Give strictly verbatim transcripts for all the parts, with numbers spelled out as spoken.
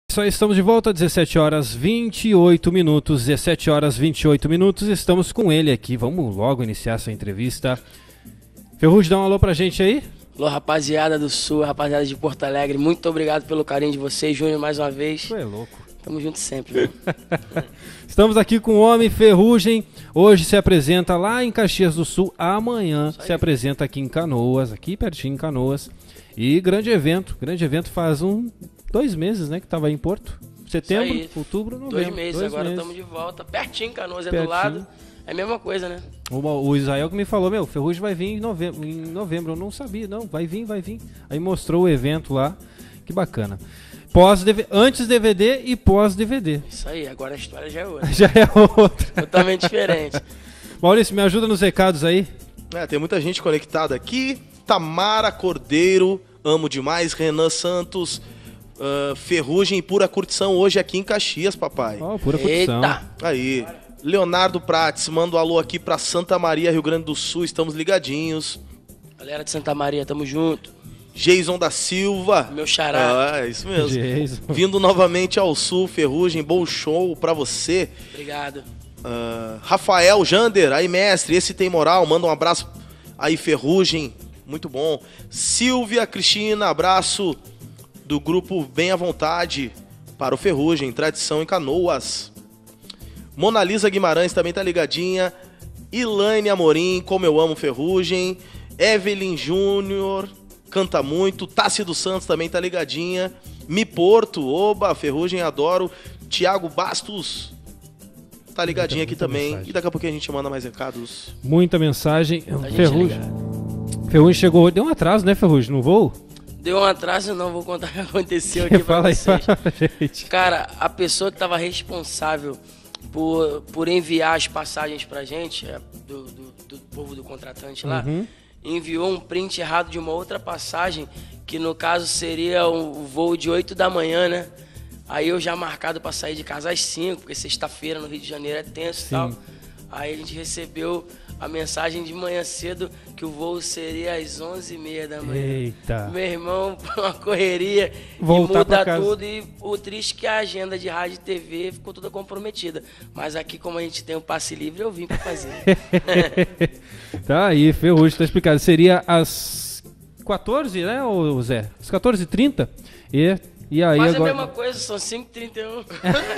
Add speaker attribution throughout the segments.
Speaker 1: Isso aí, estamos de volta, dezessete horas e vinte e oito minutos, dezessete horas e vinte e oito minutos, estamos com ele aqui, vamos logo iniciar essa entrevista. Ferrugem, dá um alô pra gente aí.
Speaker 2: Alô, rapaziada do Sul, rapaziada de Porto Alegre, muito obrigado pelo carinho de vocês, Júnior, mais uma vez.
Speaker 1: Tu é louco.
Speaker 2: Tamo junto sempre, né?
Speaker 1: Estamos aqui com o homem Ferrugem, hoje se apresenta lá em Caxias do Sul, amanhã se apresenta aqui em Canoas, aqui pertinho em Canoas, e grande evento, grande evento faz um... Dois meses, né, que tava aí em Porto. Setembro, outubro, novembro.
Speaker 2: Dois meses,
Speaker 1: dois
Speaker 2: agora
Speaker 1: meses.
Speaker 2: estamos de volta. Pertinho, Canoas é
Speaker 1: Pertinho.
Speaker 2: do lado. É a mesma coisa, né?
Speaker 1: O, o Israel que me falou, meu, Ferrugem vai vir em novembro, em novembro. Eu não sabia, não, vai vir, vai vir. Aí mostrou o evento lá, que bacana. Pós -D V D, antes D V D e pós-D V D.
Speaker 2: Isso aí, agora a história já é outra.
Speaker 1: Já é outra.
Speaker 2: Totalmente diferente.
Speaker 1: Maurício, me ajuda nos recados aí.
Speaker 3: É, tem muita gente conectada aqui. Tamara Cordeiro, amo demais. Renan Santos... Uh, Ferrugem e Pura Curtição hoje aqui em Caxias, papai.
Speaker 1: Ó, oh, Pura Curtição.
Speaker 2: Eita!
Speaker 3: Aí, Leonardo Prates, manda um alô aqui pra Santa Maria, Rio Grande do Sul, estamos ligadinhos.
Speaker 2: Galera de Santa Maria, tamo junto.
Speaker 3: Jason da Silva.
Speaker 2: Meu xará.
Speaker 3: Ah, é isso mesmo.
Speaker 1: Jason.
Speaker 3: Vindo novamente ao Sul, Ferrugem, bom show pra você.
Speaker 2: Obrigado.
Speaker 3: Uh, Rafael Jander, aí mestre, esse tem moral, manda um abraço aí, Ferrugem, muito bom. Silvia Cristina, abraço do grupo Bem à Vontade para o Ferrugem, tradição em Canoas. Mona Lisa Guimarães também tá ligadinha. Ilaine Amorim, como eu amo Ferrugem. Evelyn Júnior, canta muito. Tassi dos Santos também tá ligadinha. Mi Porto, oba, Ferrugem, adoro. Tiago Bastos tá ligadinha aqui também.
Speaker 1: Mensagem.
Speaker 3: E daqui a pouquinho a gente manda mais recados.
Speaker 1: Muita mensagem.
Speaker 2: gente
Speaker 1: Ferrugem.
Speaker 2: ligada.
Speaker 1: Ferrugem chegou, deu um atraso, né, Ferrugem, no voo?
Speaker 2: Deu um atraso, não vou contar o que aconteceu aqui pra
Speaker 1: Fala aí,
Speaker 2: vocês.
Speaker 1: fala pra gente.
Speaker 2: Cara, a pessoa que estava responsável por, por enviar as passagens pra gente, é, do, do, do povo do contratante lá,
Speaker 1: Uhum.
Speaker 2: enviou um print errado de uma outra passagem, que no caso seria o voo de oito da manhã, né? Aí eu já marcado pra sair de casa às cinco, porque sexta-feira no Rio de Janeiro é tenso e tal. Aí a gente recebeu a mensagem de manhã cedo que o voo seria às onze e meia da manhã.
Speaker 1: Eita.
Speaker 2: Meu irmão, uma correria,
Speaker 1: Voltar
Speaker 2: e
Speaker 1: pra
Speaker 2: muda
Speaker 1: casa.
Speaker 2: tudo. E o triste é que a agenda de rádio e T V ficou toda comprometida. Mas aqui, como a gente tem o passe livre, eu vim pra fazer.
Speaker 1: Tá aí, Ferrugem, tá explicado. Seria às quatorze, né, ô Zé? Às quatorze e trinta. E, e aí
Speaker 2: Quase
Speaker 1: agora...
Speaker 2: a mesma coisa, são cinco e trinta e um.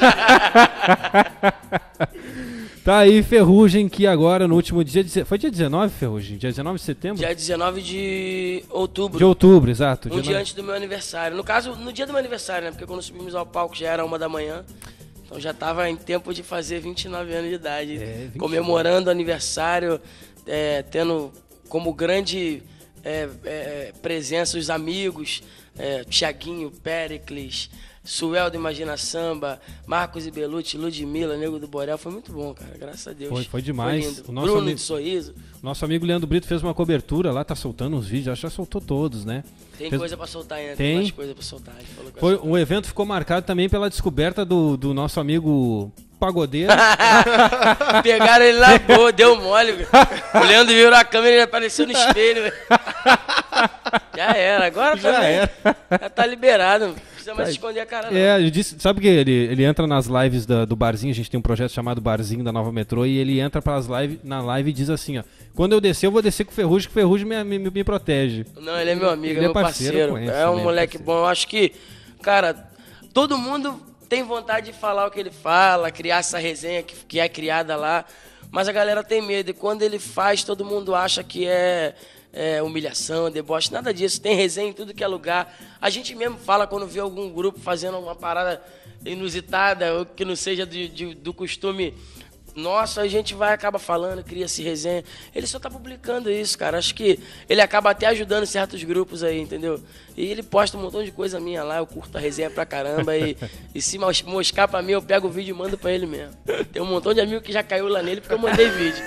Speaker 1: Tá aí, Ferrugem, que agora no último dia... Foi dia dezenove, Ferrugem? Dia dezenove de setembro?
Speaker 2: Dia dezenove de outubro.
Speaker 1: De outubro, exato.
Speaker 2: Um dia antes do meu aniversário. No caso, no dia do meu aniversário, né? Porque quando subimos ao palco já era uma da manhã. Então já tava em tempo de fazer vinte e nove anos de idade.
Speaker 1: É, vinte e nove.
Speaker 2: Comemorando o aniversário, é, tendo como grande é, é, presença os amigos, é, Thiaguinho, Péricles, Suel do Imagina Samba, Marcos e Belucci, Ludmilla, Nego do Borel. Foi muito bom, cara. Graças a Deus.
Speaker 1: Foi, foi demais.
Speaker 2: Foi lindo.
Speaker 1: O nosso
Speaker 2: Bruno
Speaker 1: amigo-
Speaker 2: de Sorriso.
Speaker 1: Nosso amigo Leandro Brito fez uma cobertura lá, tá soltando uns vídeos, acho que já soltou todos, né?
Speaker 2: Tem
Speaker 1: Fez-
Speaker 2: coisa pra soltar ainda,
Speaker 1: Tem.
Speaker 2: tem mais coisa pra soltar. Ele falou que vai
Speaker 1: Foi,
Speaker 2: soltar.
Speaker 1: o evento ficou marcado também pela descoberta do, do nosso amigo pagodeiro.
Speaker 2: Pegaram ele na boa, deu mole. velho. O Leandro virou a câmera e ele apareceu no espelho. velho. Já era, agora
Speaker 1: Já
Speaker 2: também.
Speaker 1: era.
Speaker 2: Já tá liberado. Não precisa mais esconder a cara, não.
Speaker 1: É, ele disse, sabe que ele, ele entra nas lives da- do Barzinho, a gente tem um projeto chamado Barzinho da Nova Metrô, e ele entra pras lives, na live e diz assim, ó, quando eu descer, eu vou descer com o Ferrugem, que o Ferrugem me, me, me protege.
Speaker 2: Não, ele é meu amigo,
Speaker 1: Ele
Speaker 2: é
Speaker 1: é
Speaker 2: meu
Speaker 1: parceiro,
Speaker 2: parceiro.
Speaker 1: eu conheço
Speaker 2: É um
Speaker 1: também,
Speaker 2: moleque
Speaker 1: parceiro.
Speaker 2: bom. Eu acho que, cara, todo mundo tem vontade de falar o que ele fala, criar essa resenha que, que é criada lá, mas a galera tem medo. E quando ele faz, todo mundo acha que é, é humilhação, deboche, nada disso. Tem resenha em tudo que é lugar. A gente mesmo fala quando vê algum grupo fazendo uma parada inusitada, ou que não seja de, de- do costume nosso, a gente vai acaba falando, cria-se resenha. Ele só tá publicando isso, cara. Acho que ele acaba até ajudando certos grupos aí, entendeu? E ele posta um montão de coisa minha lá, eu curto a resenha pra caramba. E, e se mos- moscar pra mim, eu pego o vídeo e mando pra ele mesmo. Tem um montão de amigo que já caiu lá nele porque eu mandei vídeo.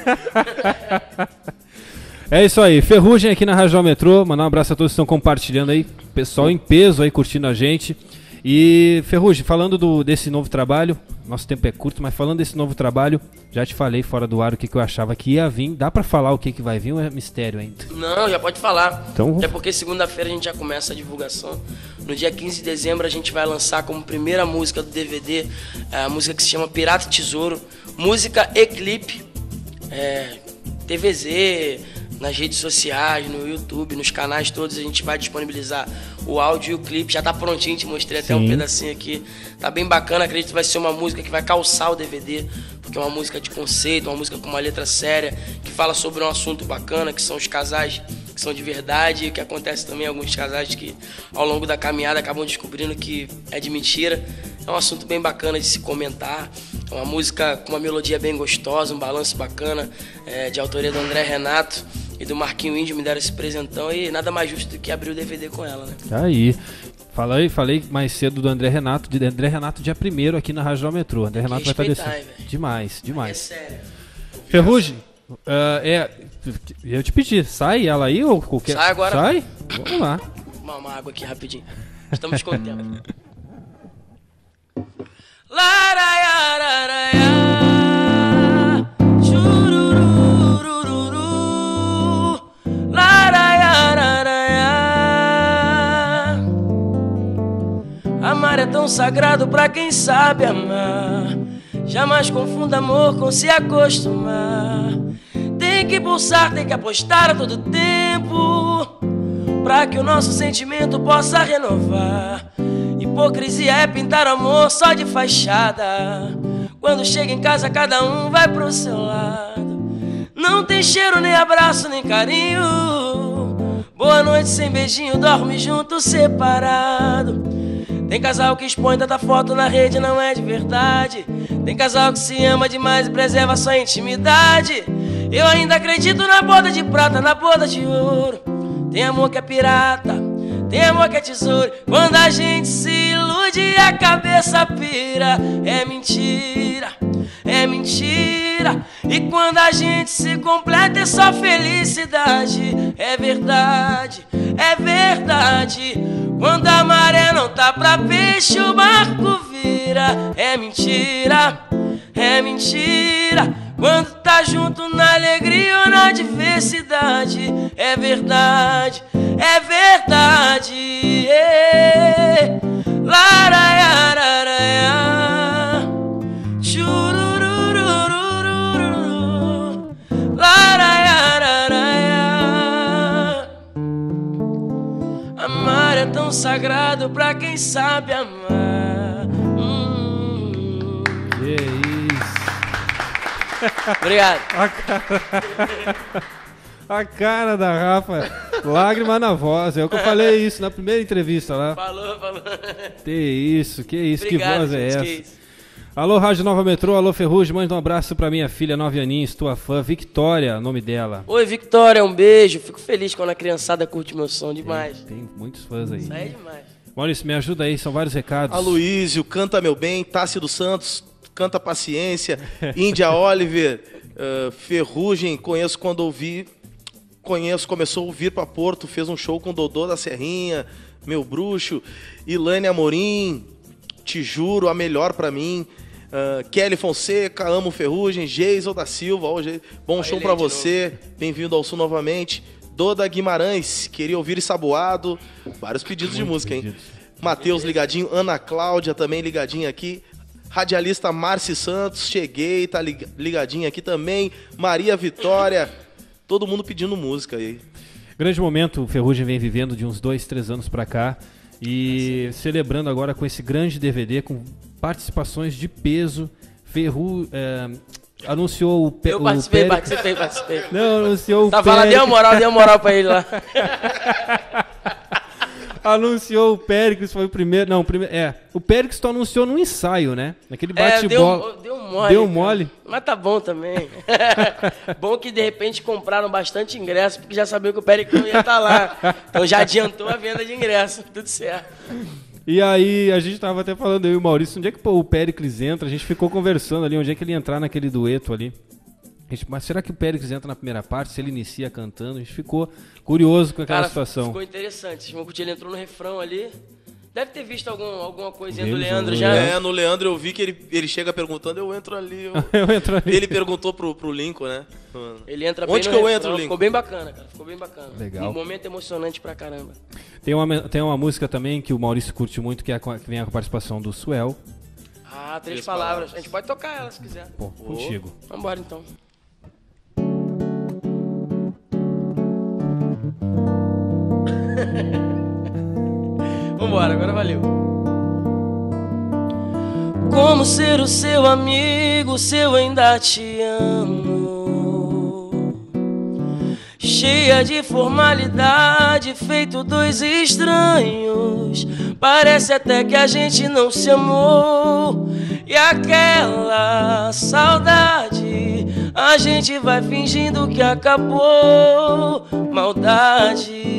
Speaker 1: É isso aí, Ferrugem aqui na Rádio Metrô, mandar um abraço a todos que estão compartilhando aí, pessoal em peso aí curtindo a gente. E Ferrugem, falando do, desse novo trabalho, nosso tempo é curto, mas falando desse novo trabalho, já te falei fora do ar o que, que eu achava que ia vir. Dá pra falar o que, que vai vir ou é mistério ainda?
Speaker 2: Não, já pode falar.
Speaker 1: Então-
Speaker 2: Até porque segunda-feira a gente já começa a divulgação No dia quinze de dezembro a gente vai lançar como primeira música do D V D a música que se chama Pirata e Tesouro, música e clipe, é, T V Z, nas redes sociais, no YouTube, nos canais todos a gente vai disponibilizar o áudio e o clipe. Já tá prontinho, te mostrei até
Speaker 1: Sim.
Speaker 2: um pedacinho aqui. Tá bem bacana, acredito que vai ser uma música que vai calçar o D V D, porque é uma música de conceito, uma música com uma letra séria, que fala sobre um assunto bacana, que são os casais que são de verdade, e que acontece também em alguns casais que ao longo da caminhada acabam descobrindo que é de mentira. É um assunto bem bacana de se comentar. É uma música com uma melodia bem gostosa, um balanço bacana, é, de autoria do André Renato e do Marquinho Índio. Me deram esse presentão e nada mais justo do que abrir o D V D com ela, né?
Speaker 1: Tá aí. Falei, falei mais cedo do André Renato, de André Renato dia primeiro aqui na Rádio Metrô. André Renato vai estar
Speaker 2: respeitar,
Speaker 1: descendo.
Speaker 2: hein, velho?
Speaker 1: Demais,
Speaker 2: É
Speaker 1: demais.
Speaker 2: sério.
Speaker 1: Ferrugem, ah, é, eu te pedi, sai ela aí ou qualquer...
Speaker 2: Sai agora.
Speaker 1: Sai? Vamos lá.
Speaker 2: Vou tomar uma água aqui rapidinho. Estamos com o tempo. Laraiararaia, churururururu, laraiararaia. Amar é tão sagrado pra quem sabe amar. Jamais confunda amor com se acostumar. Tem que pulsar, tem que apostar a todo tempo, pra que o nosso sentimento possa renovar. Hipocrisia é pintar amor só de fachada. Quando chega em casa cada um vai pro seu lado. Não tem cheiro, nem abraço, nem carinho. Boa noite sem beijinho, dorme junto, separado. Tem casal que expõe tanta foto na rede, não é de verdade. Tem casal que se ama demais e preserva sua intimidade. Eu ainda acredito na boda de prata, na boda de ouro. Tem amor que é pirata, tem amor que é tesouro. Quando a gente se ilude a cabeça pira. É mentira, é mentira. E quando a gente se completa é só felicidade. É verdade, é verdade. Quando a maré não tá pra peixe o barco vira. É mentira, é mentira. Quando tá junto na alegria ou na adversidade. É verdade, é verdade. É. Laraiararaia, churururururu, laraiararaia. Amar é tão sagrado pra quem sabe amar. Hum.
Speaker 1: Que isso.
Speaker 2: Obrigado.
Speaker 1: A cara... A cara da Rafa, lágrima na voz. É o que eu falei isso na primeira entrevista lá.
Speaker 2: Falou, falou.
Speaker 1: Que isso, que isso,
Speaker 2: Obrigado,
Speaker 1: que voz
Speaker 2: gente,
Speaker 1: é essa?
Speaker 2: que isso.
Speaker 1: Alô, Rádio Nova Metrô, alô, Ferrugem, manda um abraço pra minha filha, nove aninhos, tua fã, Victória, nome dela.
Speaker 2: Oi, Victória, um beijo. Fico feliz quando a criançada curte meu som demais.
Speaker 1: Tem, tem muitos fãs aí.
Speaker 2: Isso aí é demais.
Speaker 1: Maurício, me ajuda aí, são vários recados.
Speaker 3: Aloísio, Canta Meu Bem, Tássio dos Santos, Canta Paciência, Índia Oliver, uh, Ferrugem, conheço quando ouvi, conheço, começou a ouvir pra Porto, fez um show com Dodô da Serrinha, Meu Bruxo, Ilane Amorim, Te Juro, a melhor pra mim, uh, Kelly Fonseca, Amo Ferrugem, Geisel da Silva, hoje, bom show pra você, bem-vindo ao Sul novamente. Doda Guimarães, queria ouvir Saboado, vários pedidos
Speaker 1: Muito
Speaker 3: de música,
Speaker 1: pedidos.
Speaker 3: hein? Matheus ligadinho, Ana Cláudia também ligadinha aqui, radialista Marci Santos, cheguei, tá ligadinha aqui também, Maria Vitória, todo mundo pedindo música aí.
Speaker 1: Grande momento, o Ferrugem vem vivendo de uns dois, três anos pra cá e celebrando agora com esse grande D V D, com participações de peso. Ferru... É, anunciou o... Pe...
Speaker 2: Eu participei,
Speaker 1: o Péricles...
Speaker 2: participei, participei.
Speaker 1: Não, anunciou o
Speaker 2: Tá falando, deu uma moral, deu uma moral pra ele lá.
Speaker 1: Anunciou o Péricles, foi o primeiro... Não, o primeiro... É, o Péricles tu anunciou num ensaio, né? Naquele
Speaker 2: É, deu,
Speaker 1: bate-bola.
Speaker 2: deu um mole.
Speaker 1: Deu um
Speaker 2: cara.
Speaker 1: mole?
Speaker 2: Mas tá bom também. Bom que de repente compraram bastante ingresso, porque já sabiam que o Péricles não ia estar lá. Então já adiantou a venda de ingresso, tudo certo.
Speaker 1: E aí, a gente tava até falando, eu e o Maurício, onde é que pô, o Péricles entra? A gente ficou conversando ali, onde é que ele ia entrar naquele dueto ali. A gente, mas será que o Péricles entra na primeira parte, se ele inicia cantando? A gente ficou curioso com aquela
Speaker 2: Cara,
Speaker 1: situação.
Speaker 2: ficou interessante. Vocês vão curtir, ele entrou no refrão ali, Deve ter visto algum, alguma coisinha
Speaker 1: Vimos
Speaker 2: do Leandro
Speaker 1: o
Speaker 2: já.
Speaker 3: É, no Leandro eu vi que ele, ele chega perguntando, eu entro ali. Eu...
Speaker 1: Eu entro ali.
Speaker 3: Ele perguntou pro, pro Lincoln, né?
Speaker 2: Ele entra
Speaker 3: Onde
Speaker 2: bem
Speaker 3: que
Speaker 2: no
Speaker 3: eu
Speaker 2: refrão,
Speaker 3: entro, Lincoln?
Speaker 2: Ficou bem bacana, cara. Ficou bem bacana.
Speaker 1: Legal.
Speaker 2: Um momento emocionante pra caramba.
Speaker 1: Tem uma, tem uma música também que o Maurício curte muito, que, é a, que vem a participação do Suel.
Speaker 2: Ah, três,
Speaker 3: Três
Speaker 2: palavras.
Speaker 3: palavras.
Speaker 2: A gente pode tocar ela se quiser.
Speaker 1: Pô, contigo.
Speaker 2: Vambora então. Vambora, agora valeu. Como ser o seu amigo se eu ainda te amo? Cheia de formalidade, feito dois estranhos. Parece até que a gente não se amou. E aquela saudade a gente vai fingindo que acabou. Maldade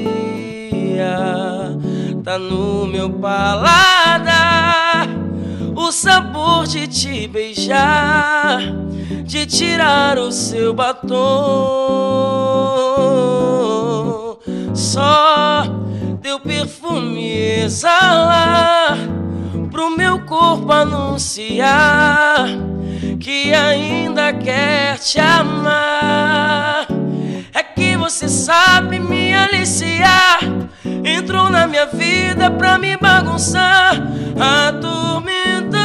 Speaker 2: tá no meu paladar, o sabor de te beijar, de tirar o seu batom. Só teu perfume exalar pro meu corpo anunciar que ainda quer te amar. É que você sabe me aliciar, entrou na minha vida pra me bagunçar, atormentando,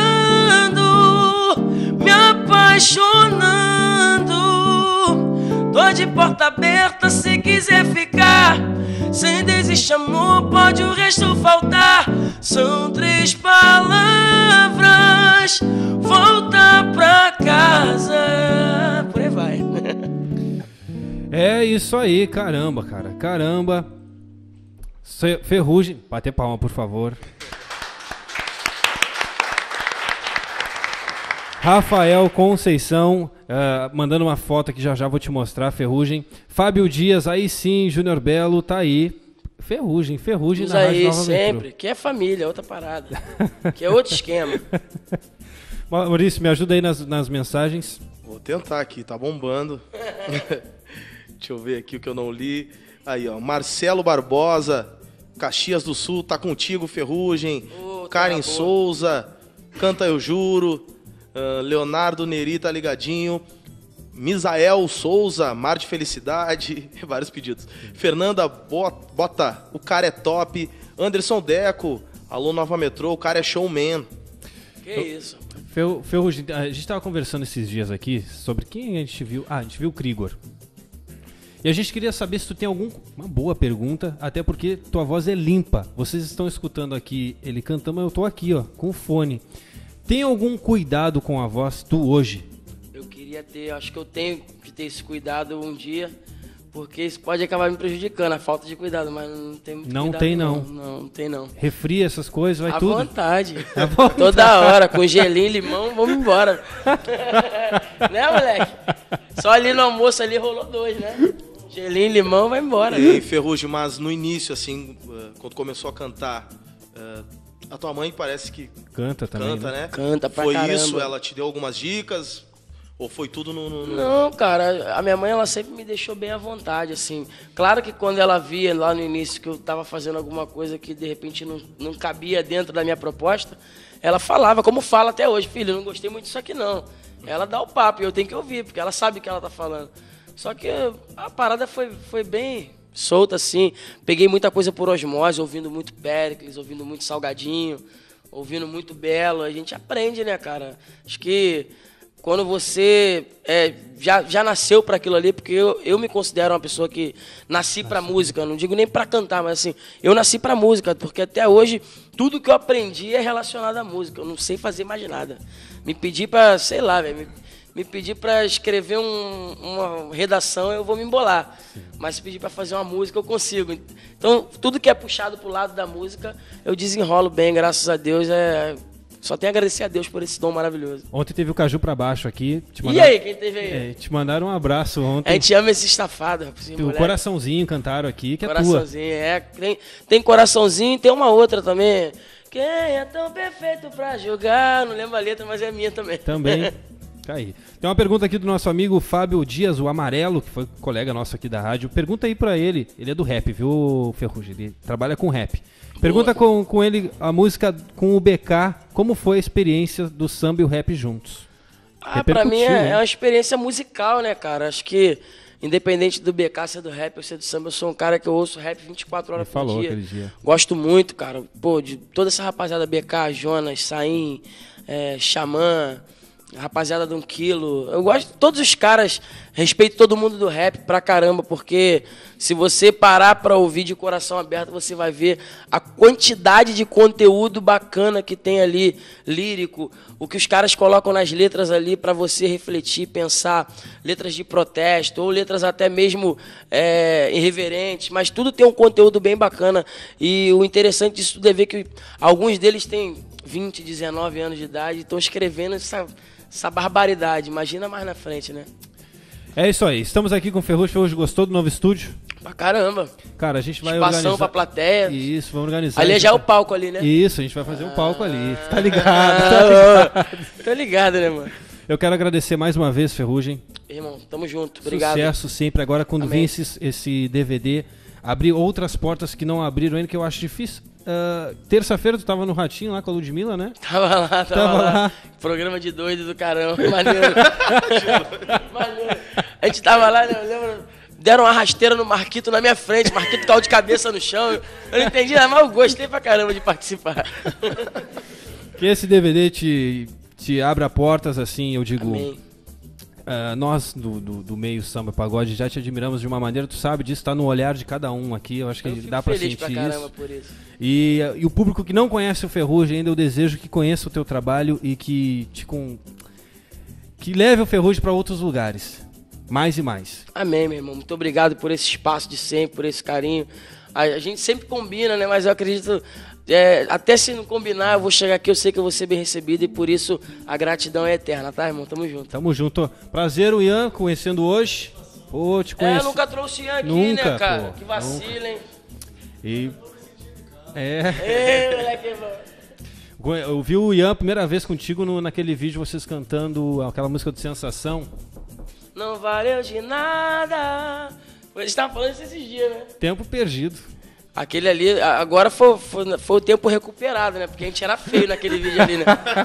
Speaker 2: me apaixonando. Tô de porta aberta se quiser ficar, sem desistir amor pode o resto faltar. São três palavras, volta pra casa. Por aí vai.
Speaker 1: É isso aí, caramba, cara, caramba. Ferrugem, bater palma, por favor. Rafael Conceição, uh, mandando uma foto aqui, já já vou te mostrar, Ferrugem. Fábio Dias, aí sim, Júnior Belo, tá aí. Ferrugem, Ferrugem
Speaker 2: Usa
Speaker 1: na Rádio
Speaker 2: aí
Speaker 1: Nova
Speaker 2: sempre,
Speaker 1: Metrô.
Speaker 2: que é família, outra parada, que é outro esquema.
Speaker 1: Maurício, me ajuda aí nas, nas mensagens.
Speaker 3: Vou tentar aqui, tá bombando. Deixa eu ver aqui o que eu não li. Aí, ó, Marcelo Barbosa, Caxias do Sul, tá contigo, Ferrugem.
Speaker 2: Ô,
Speaker 3: Karen
Speaker 2: tá boa.
Speaker 3: Souza, Canta Eu Juro. uh, Leonardo Neri tá ligadinho. Misael Souza, Mar de Felicidade. Vários pedidos. Fernanda Bota, o cara é top. Anderson Deco, alô Nova Metrô, o cara é showman.
Speaker 2: Que isso.
Speaker 1: Fer- Ferrugem, a gente tava conversando esses dias aqui sobre quem a gente viu. Ah, a gente viu o Krigor. E a gente queria saber se tu tem alguma boa pergunta, até porque tua voz é limpa. Vocês estão escutando aqui ele cantando, mas eu tô aqui, ó, com o fone. Tem algum cuidado com a voz tu hoje?
Speaker 2: Eu queria ter, acho que eu tenho que ter esse cuidado um dia, porque isso pode acabar me prejudicando, a falta de cuidado, mas não tem muito
Speaker 1: Não
Speaker 2: cuidado,
Speaker 1: tem, não.
Speaker 2: Não, não tem não.
Speaker 1: Refria essas coisas, vai
Speaker 2: À
Speaker 1: tudo.
Speaker 2: vontade.
Speaker 1: À vontade.
Speaker 2: Toda hora, com gelinho, limão, vamos embora. Né, moleque? Só ali no almoço ali rolou dois, né? Gelinho, limão, vai embora.
Speaker 3: E aí, Ferrugem, mas no início, assim, uh, quando começou a cantar, uh, a tua mãe parece que
Speaker 1: Canta também.
Speaker 3: canta,
Speaker 1: né?
Speaker 3: né?
Speaker 2: Canta pra
Speaker 3: Foi
Speaker 2: caramba.
Speaker 3: isso? Ela te deu algumas dicas? Ou foi tudo no... no- no-
Speaker 2: Não, cara, a minha mãe, ela sempre me deixou bem à vontade, assim. Claro que quando ela via lá no início que eu tava fazendo alguma coisa que de repente não, não cabia dentro da minha proposta, ela falava, como fala até hoje, filho, eu não gostei muito disso aqui não. Ela dá o papo e eu tenho que ouvir, porque ela sabe o que ela tá falando. Só que a parada foi, foi bem solta, assim. Peguei muita coisa por osmose, ouvindo muito Péricles, ouvindo muito Salgadinho, ouvindo muito Belo. A gente aprende, né, cara? Acho que quando você é, já, já nasceu para aquilo ali, porque eu, eu me considero uma pessoa que nasci para música, não digo nem para cantar, mas assim, eu nasci para música, porque até hoje tudo que eu aprendi é relacionado à música, eu não sei fazer mais nada. Me pedir para, sei lá, velho, me, me pedir para escrever um, uma redação, eu vou me embolar. Sim. Mas se pedir para fazer uma música, eu consigo. Então, tudo que é puxado pro lado da música, eu desenrolo bem, graças a Deus, é... Só tenho a agradecer a Deus por esse dom maravilhoso.
Speaker 1: Ontem teve o Caju pra baixo aqui. Te
Speaker 2: E
Speaker 1: mandaram...
Speaker 2: aí, quem teve aí?
Speaker 1: É, te mandaram um abraço ontem.
Speaker 2: A gente ama esse estafado, rapaz.
Speaker 1: O
Speaker 2: moleque.
Speaker 1: Coraçãozinho cantaram aqui, que é tua.
Speaker 2: Coraçãozinho, é. Tem, tem Coraçãozinho e tem uma outra também. Quem é tão perfeito pra jogar? Não lembro a letra, mas é minha também.
Speaker 1: Também. Deixa aí. Tem uma pergunta aqui do nosso amigo Fábio Dias, o Amarelo, que foi colega nosso aqui da rádio. Pergunta aí pra ele, ele é do rap, viu, Ferrugem? Ele trabalha com rap. Pergunta com, com ele a música com o B K, como foi a experiência do samba e o rap juntos?
Speaker 2: Ah, pra mim é, né? é uma experiência musical, né, cara? Acho que, independente do B K ser do rap ou ser do samba, eu sou um cara que eu ouço rap vinte e quatro horas
Speaker 1: Ele
Speaker 2: por
Speaker 1: falou
Speaker 2: dia.
Speaker 1: aquele dia.
Speaker 2: Gosto muito, cara. Pô, de toda essa rapaziada B K, Jonas, Saim, é, Xamã, rapaziada do um quilo. Eu gosto de todos os caras, respeito todo mundo do rap pra caramba, porque se você parar pra ouvir de coração aberto, você vai ver a quantidade de conteúdo bacana que tem ali, lírico, o que os caras colocam nas letras ali pra você refletir, pensar, letras de protesto, ou letras até mesmo é, irreverentes, mas tudo tem um conteúdo bem bacana, e o interessante disso tudo é ver que alguns deles têm vinte, dezenove anos de idade e estão escrevendo essa... essa barbaridade, imagina mais na frente, né?
Speaker 1: É isso aí, estamos aqui com o Ferrugem. Ferrugem, gostou do novo estúdio?
Speaker 2: Pra caramba.
Speaker 1: Cara, a gente vai
Speaker 2: Espação
Speaker 1: organizar...
Speaker 2: pra plateia.
Speaker 1: Isso, vamos organizar.
Speaker 2: Ali já é o palco ali, né?
Speaker 1: Isso, a gente vai fazer um palco ali. Tá ligado,
Speaker 2: Ah,
Speaker 1: tá ligado.
Speaker 2: Tô ligado, né, mano?
Speaker 1: Eu quero agradecer mais uma vez, Ferrugem.
Speaker 2: Irmão, tamo junto, obrigado.
Speaker 1: Sucesso sempre. Agora, quando
Speaker 2: Amém.
Speaker 1: vir esse, esse D V D, abrir outras portas que não abriram ainda, que eu acho difícil. Uh, terça-feira tu tava no Ratinho lá com a Ludmilla, né?
Speaker 2: Tava lá, tava,
Speaker 1: Tava
Speaker 2: lá.
Speaker 1: lá.
Speaker 2: Programa de doido do caramba, maneiro. Maneiro. A gente tava lá, né, eu lembro, deram uma rasteira no Marquito na minha frente, Marquito caiu de cabeça no chão. Eu não entendi nada, mas eu gostei pra caramba de participar.
Speaker 1: Que esse D V D te, te abra portas, assim, eu digo...
Speaker 2: Amém.
Speaker 1: Uh, nós do, do, do meio samba pagode já te admiramos de uma maneira, tu sabe disso, tá no olhar de cada um aqui, eu acho que
Speaker 2: Eu fico
Speaker 1: dá pra
Speaker 2: feliz
Speaker 1: sentir
Speaker 2: pra caramba
Speaker 1: isso.
Speaker 2: por isso.
Speaker 1: E, e o público que não conhece o Ferrugem ainda, eu desejo que conheça o teu trabalho e que te com, que leve o Ferrugem pra outros lugares, mais e mais.
Speaker 2: Amém, meu irmão. Muito obrigado por esse espaço de sempre, por esse carinho. A, a gente sempre combina, né? Mas eu acredito, é, até se não combinar, eu vou chegar aqui, eu sei que eu vou ser bem recebido e por isso a gratidão é eterna, tá, irmão? Tamo junto.
Speaker 1: Tamo junto. Prazer, o Ian, conhecendo hoje. Pô, te conheço.
Speaker 2: É, nunca trouxe Ian aqui,
Speaker 1: Nunca,
Speaker 2: né, cara?
Speaker 1: pô,
Speaker 2: Que vacilem.
Speaker 1: E... É...
Speaker 2: Ei, moleque, mano.
Speaker 1: Eu vi o Ian a primeira vez contigo no, naquele vídeo, vocês cantando aquela música de Sensação.
Speaker 2: Não valeu de nada. Eles estavam falando isso esses dias, né?
Speaker 1: Tempo perdido.
Speaker 2: Aquele ali, agora foi, foi, foi o tempo recuperado, né? Porque a gente era feio naquele vídeo ali, né?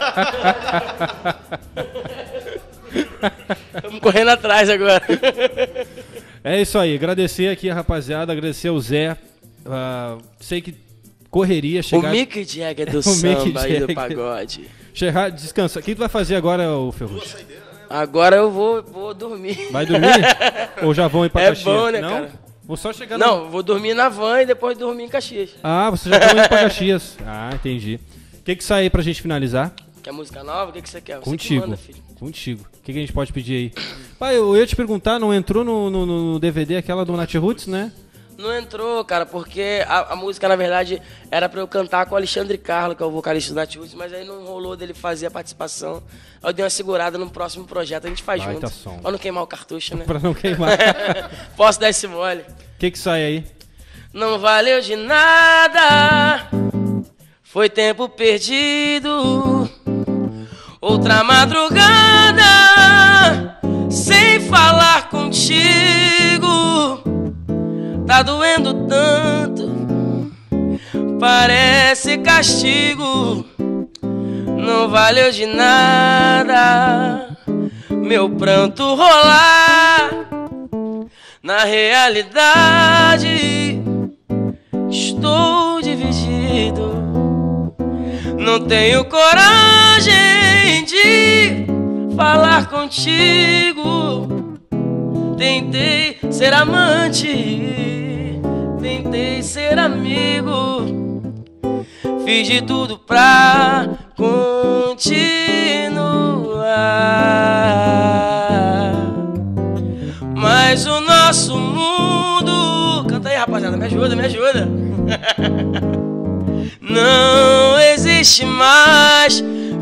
Speaker 2: Estamos correndo atrás agora.
Speaker 1: É isso aí, agradecer aqui a rapaziada, agradecer ao Zé. Uh, sei que correria chegar...
Speaker 2: O Mick Jagger do
Speaker 1: O Mick
Speaker 2: samba e do
Speaker 1: Jagger.
Speaker 2: pagode.
Speaker 1: Chegar, descansa. O que tu vai fazer agora, ô Ferrugem?
Speaker 2: Agora eu vou, vou dormir.
Speaker 1: Vai dormir? Ou já vão ir pra
Speaker 2: É
Speaker 1: Caxias?
Speaker 2: bom, né,
Speaker 1: Não?
Speaker 2: cara?
Speaker 1: Vou só chegar no...
Speaker 2: Não, vou dormir na van e depois dormir em Caxias.
Speaker 1: Ah, vocês já estão indo pra Caxias. Ah, entendi. O que que sai aí pra gente finalizar?
Speaker 2: Quer música nova? O que, que você quer? Você
Speaker 1: Contigo.
Speaker 2: que manda, filho.
Speaker 1: Contigo. O que, que a gente pode pedir aí? Pai, eu ia te perguntar, não entrou no, no, no D V D aquela do Nat Roots, né?
Speaker 2: Não entrou, cara, porque a, a música, na verdade, era pra eu cantar com o Alexandre Carlo, que é o vocalista do Nat Roots, mas aí não rolou dele fazer a participação. Aí eu dei uma segurada no próximo projeto, a gente faz
Speaker 1: Baita
Speaker 2: junto.
Speaker 1: som.
Speaker 2: Pra não queimar o cartucho, né?
Speaker 1: Pra não queimar.
Speaker 2: Posso dar esse mole.
Speaker 1: O que que sai aí?
Speaker 2: Não valeu de nada, foi tempo perdido. Outra madrugada, sem falar contigo. Tá doendo tanto, parece castigo. Não valeu de nada meu pranto rolar. Na realidade, estou dividido. Não tenho coragem de falar contigo. Tentei ser amante, tentei ser amigo, fiz de tudo pra continuar. Mas o nosso mundo... Canta aí, rapaziada, me ajuda, me ajuda. Não existe mais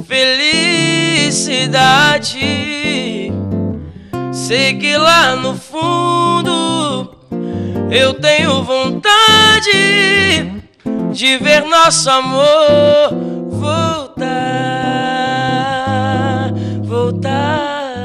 Speaker 2: felicidade. Sei que lá no fundo eu tenho vontade de ver nosso amor voltar, voltar.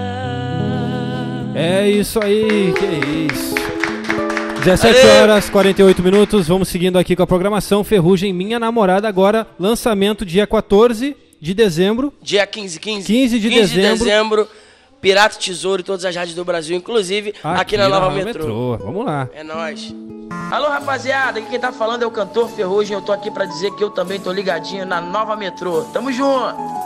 Speaker 1: isso aí, que isso. dezessete
Speaker 2: Aê!
Speaker 1: horas e quarenta e oito minutos, vamos seguindo aqui com a programação. Ferrugem, Minha Namorada, agora lançamento dia quatorze de dezembro.
Speaker 2: Dia quinze, quinze.
Speaker 1: quinze de
Speaker 2: quinze de
Speaker 1: dezembro.
Speaker 2: dezembro, Pirata e Tesouro e todas as rádios do Brasil, inclusive aqui, na Nova Metrô.
Speaker 1: Vamos lá.
Speaker 2: É nóis. Alô, rapaziada, aqui quem tá falando é o cantor Ferrugem. Eu tô aqui pra dizer que eu também tô ligadinho na Nova Metrô. Tamo junto.